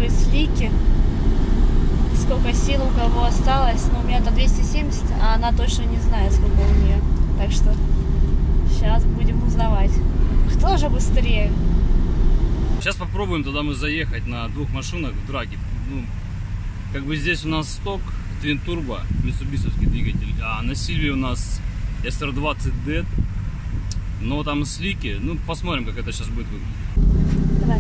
показывает слики. Сколько сил у кого осталось. Но у меня-то 270, а она точно не знает, сколько у нее. Так что сейчас будем узнавать, кто же быстрее. Сейчас попробуем тогда мы заехать на двух машинах в драге. Ну, как бы здесь у нас сток Twin Turbo, митсубисовский двигатель, а на Сильвии у нас SR20 DET. Но там слики, ну посмотрим, как это сейчас будет выглядеть. Давай.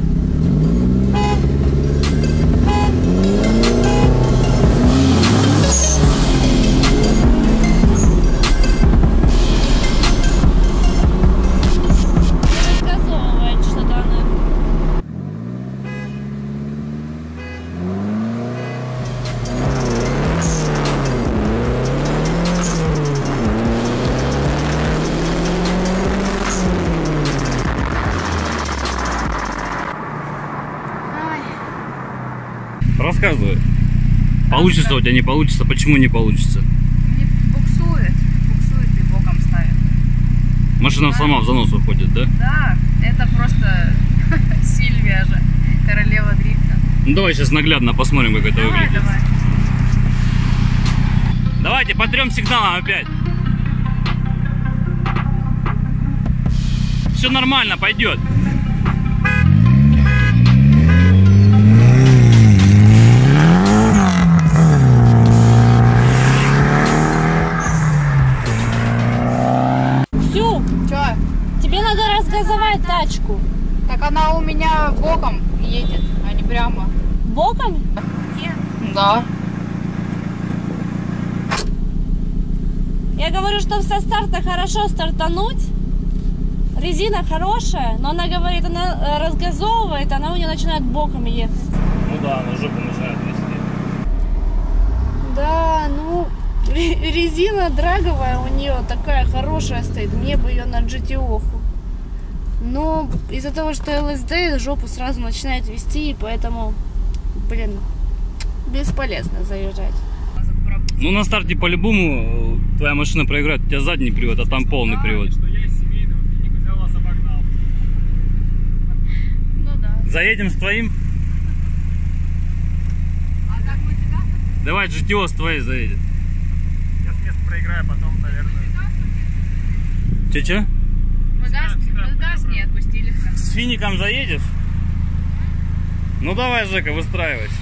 Рассказывай. Получится у тебя, не получится, почему не получится? Не буксует и боком ставит. Машина сама в занос уходит, да? Да, это просто Сильвия же, королева дрифта. Ну давай сейчас наглядно посмотрим, как это выглядит. Давай. Давайте потрем сигналом опять. Все нормально, пойдет. Тебе надо разгазовать тачку. Так она у меня боком едет, а не прямо. Боком? Нет. Да. Я говорю, что со старта хорошо стартануть. Резина хорошая, но она говорит, она разгазовывает, она у нее начинает боком ехать. Ну да, она жопу начинает вести. Да, ну, резина драговая у нее такая хорошая стоит. Мне бы ее на GTO-ху. Но из-за того, что ЛСД, жопу сразу начинает вести, и поэтому, блин, бесполезно заезжать. Ну на старте по-любому твоя машина проиграет, у тебя задний привод, а там полный привод. Что я из семейного финика взял, вас обогнал. Ну да. Заедем с твоим? А как мы тебя? Давай GTO с твоей заедет. Я с места проиграю, потом, наверное. Че? Мы газ не отпустили. С фиником заедешь? Ну давай, Жека, выстраивайся.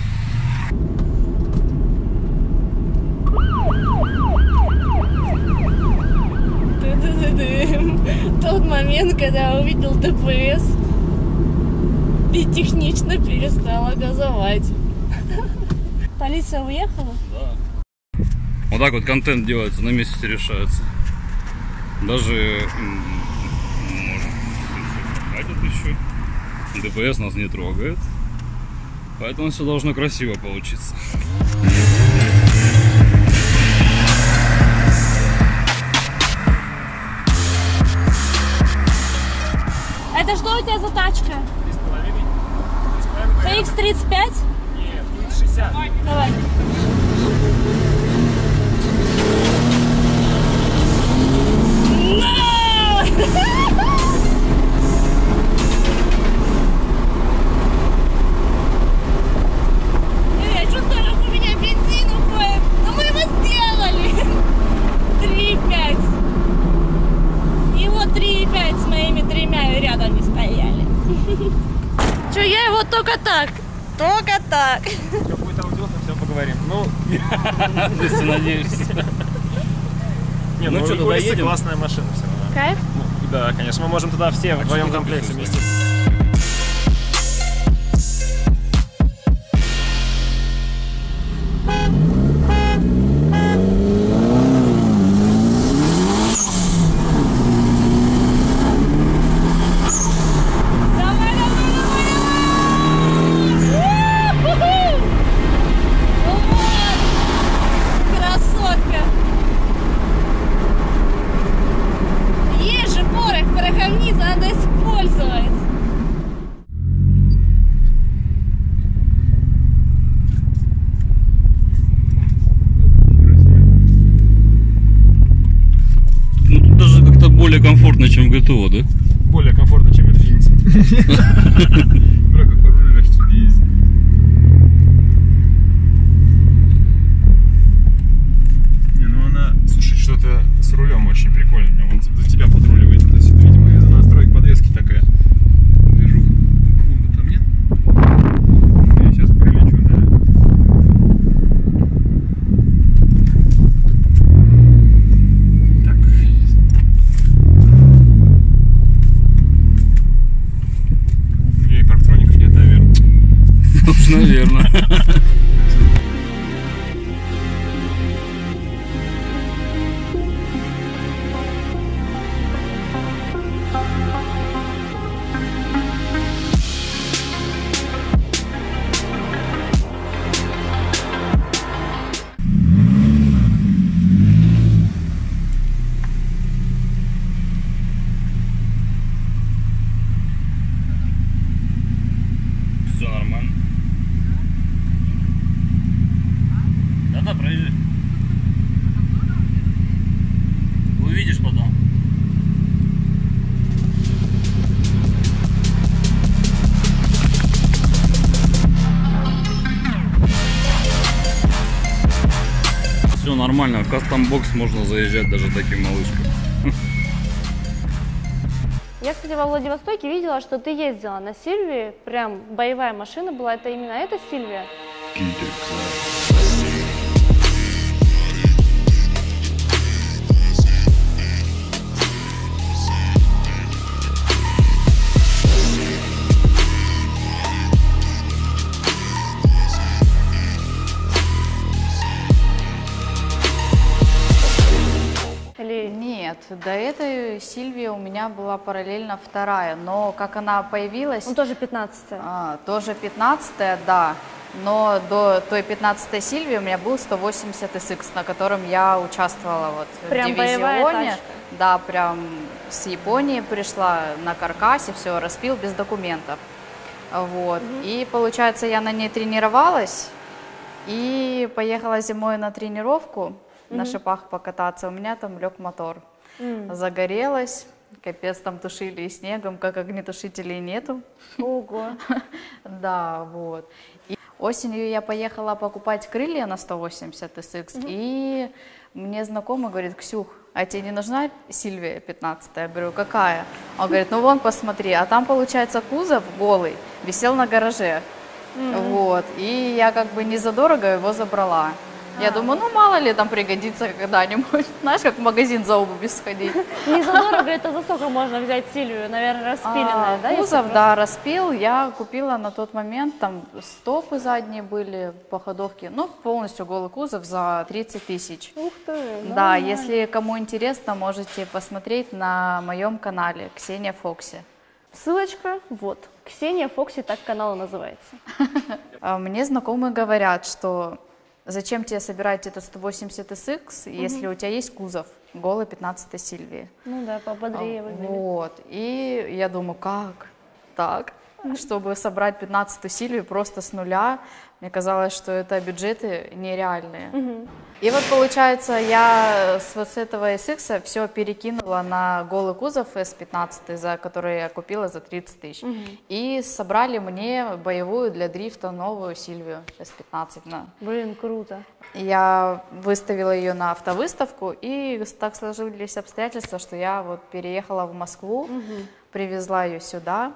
Тот момент, когда я увидел ДПС и технично перестала газовать. Полиция уехала? Да. Вот так вот контент делается, на месте все решается. Даже может еще. ДПС нас не трогает. Поэтому все должно красиво получиться. Это что у тебя за тачка? 3,5. CX-35? Нет, 60. Давай. Я чувствую, как у меня бензин уходит. Но мы его сделали. 3,5. И вот 3,5 с моими тремя рядами стояли. Че, я его только так. Только так. Все будет аудиосно, все поговорим. Ну, Если надеешься. не, ну что, туда едем? Классная машина все равно. Кайф? Ну, да, конечно, мы можем туда все в вдвоем комплекте вместе. Надо использовать. Ну тут даже как-то более комфортно, чем в ГТО, да? Более комфортно, чем в Infiniti. Бля, как руль легче ездить. Увидишь потом. Все нормально, в кастом-бокс можно заезжать даже таким малышкам. Я, кстати, во Владивостоке видела, что ты ездила на Сильвии, прям боевая машина была, это именно эта Сильвия? Нет, до этой Сильвии у меня была параллельно вторая, но как она появилась... Ну, тоже 15-я. Тоже 15-я, да. Но до той 15-й Сильвии у меня был 180 SX, на котором я участвовала вот Прям в дивизионе. боевая тачка. Да, прям с Японии пришла на каркасе, все, распил без документов. Вот. И получается, я на ней тренировалась и поехала зимой на тренировку. На шипах покататься, у меня там лег мотор, загорелась, капец, там тушили и снегом, как огнетушителей нету. Ого. Да, вот. И осенью я поехала покупать крылья на 180 SX, и мне знакомый говорит: Ксюх, а тебе не нужна Сильвия 15? Я говорю: какая? Он говорит: ну вон, посмотри, а там, получается, кузов голый висел на гараже, вот, и я как бы не задорого его забрала. Я думаю, ну мало ли там пригодится когда-нибудь. Знаешь, как в магазин за обувью сходить. Не задорого, это за сколько можно взять Сильвию? Наверное, распиленная, да? Кузов, да, распил. Я купила на тот момент, там стопы задние были по ходовке. Ну, полностью голый кузов за 30 тысяч. Ух ты! Да, если кому интересно, можете посмотреть на моем канале Ксения Фокси. Ссылочка вот. Ксения Фокси, так канал называется. Мне знакомые говорят, что... Зачем тебе собирать этот 180 SX, если у тебя есть кузов голый 15-й Сильвии? Ну да, пободрее выглядит. Вот. И я думаю, как так? Чтобы собрать 15-ю Сильвию просто с нуля, мне казалось, что это бюджеты нереальные. И вот получается, я с этого SX все перекинула на голый кузов S15, за который я купила за 30 тысяч. И собрали мне боевую для дрифта новую Сильвию S15. Блин, круто. Я выставила ее на автовыставку, и так сложились обстоятельства, что я вот переехала в Москву, привезла ее сюда.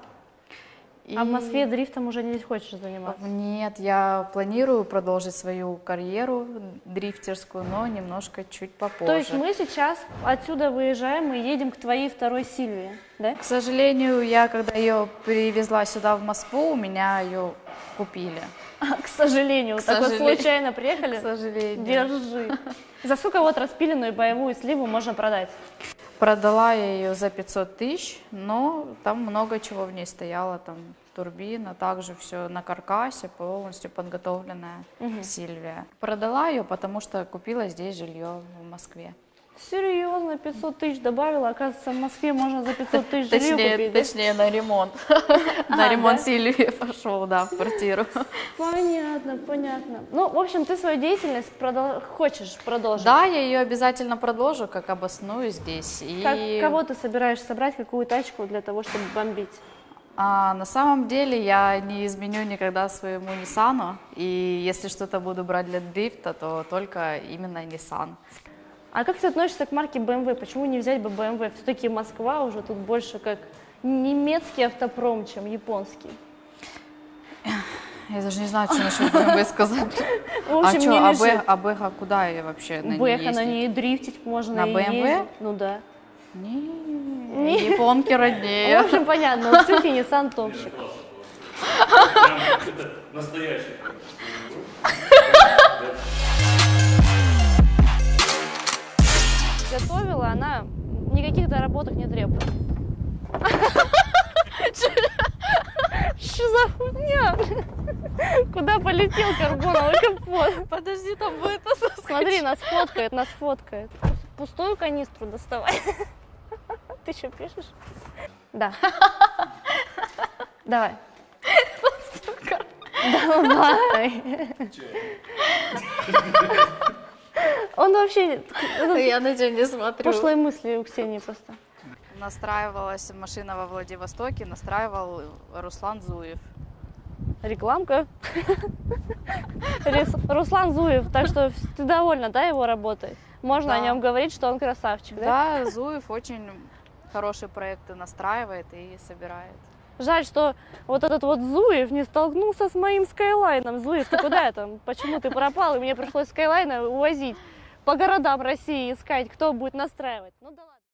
А в Москве дрифтом уже не хочешь заниматься? Нет, я планирую продолжить свою карьеру дрифтерскую, но немножко чуть попозже. То есть мы сейчас отсюда выезжаем и едем к твоей второй Сильвии, да? К сожалению, я когда ее привезла сюда в Москву, у меня ее купили. К сожалению, так вот случайно приехали? К сожалению. Держи. За сколько вот распиленную боевую сливу можно продать? Продала я ее за 500 тысяч, но там много чего в ней стояло, там турбина, также все на каркасе, полностью подготовленная Сильвия. Продала ее, потому что купила здесь жилье в Москве. Серьезно, 500 тысяч добавила, оказывается, в Москве можно за 500 тысяч жилье купить, да? Точнее, на ремонт. На ремонт Сильвии пошел, да, в квартиру. Понятно, понятно. Ну, в общем, ты свою деятельность хочешь продолжить? Да, я ее обязательно продолжу, как обосную здесь. Кого ты собираешься собрать, какую тачку для того, чтобы бомбить? На самом деле я не изменю никогда своему Ниссану. И если что-то буду брать для дрифта, то только именно Nissan. А как ты относишься к марке BMW? Почему не взять бы BMW? Все-таки Москва уже тут больше как немецкий автопром, чем японский. Я даже не знаю, что насчет BMW сказать. А что, а Бэха куда я вообще на ней Бэха на ней дрифтить можно. На BMW? Ну да. Не, японки роднее. В общем, понятно, у Ксюхи Nissan топчик. Настоящий. Готовила, она никаких доработок не требует. Что за хуйня? Куда полетел карбоновый капот? Подожди, там будет Смотри, нас фоткает. Пустую канистру доставай. Ты что, пишешь? Да. Давай. Давай. Он вообще... Я на тебя не смотрю. Пошлые мысли у Ксении просто. Настраивалась машина во Владивостоке, настраивал Руслан Зуев. Рекламка. Руслан Зуев, так что ты довольна, да, его работой? Можно Да. о нем говорить, что он красавчик, да? Да, Зуев очень хорошие проекты настраивает и собирает. Жаль, что вот этот вот Зуев не столкнулся с моим Скайлайном. Зуев, ты куда там? Почему ты пропал? И мне пришлось Скайлайна увозить по городам России, искать, кто будет настраивать. Ну да ладно.